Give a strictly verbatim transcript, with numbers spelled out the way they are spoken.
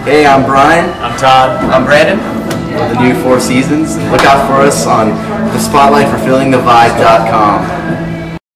Hey, I'm Brian. I'm Todd. I'm Brandon. We're the new Four Seasons. Look out for us on the spotlight for filling the vibe dot com.